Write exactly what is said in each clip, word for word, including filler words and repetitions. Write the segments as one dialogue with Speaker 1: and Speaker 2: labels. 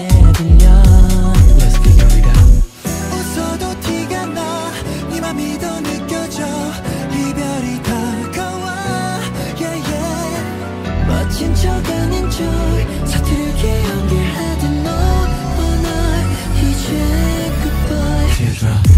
Speaker 1: 게 들려. Let's figure it out.
Speaker 2: 웃어도 티가 나 네 맘이 더 느껴져. 이별이 다가와 yeah, yeah.
Speaker 1: 멋진 척 아닌 척 서투르게 연기하던 너와 나 이제 goodbye.
Speaker 2: Teardrop.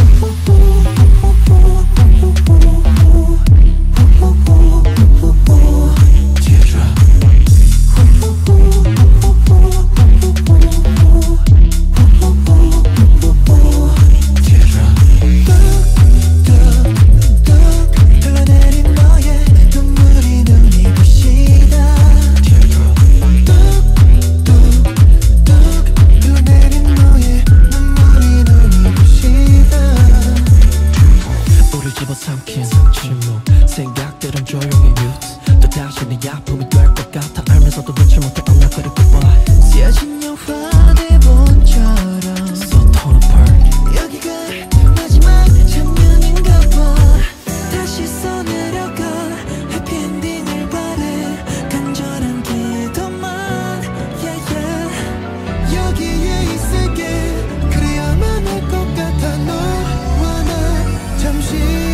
Speaker 1: 삼킨 침묵 생각들은 조용히 mute 또다시 내 아픔이 될 것 같아 알면서도 놓지 못해 I'm not gonna goodbye.
Speaker 2: 쓰여진 영화 대본처럼
Speaker 1: So torn apart.
Speaker 2: 여기가 마지막 장면인가 봐. 다시 써내려가 해피엔딩을 바래 간절한 기도만 yeah, yeah. 여기에 있을게 그래야만 할 것 같아. 너와 나 잠시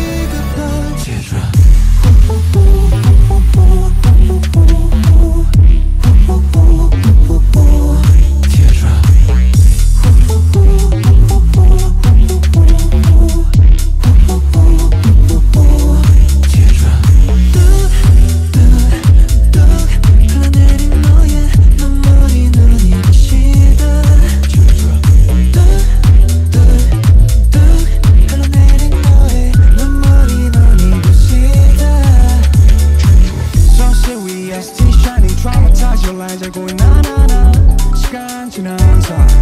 Speaker 2: traumatized your lines are going na na na. 시간 지난 사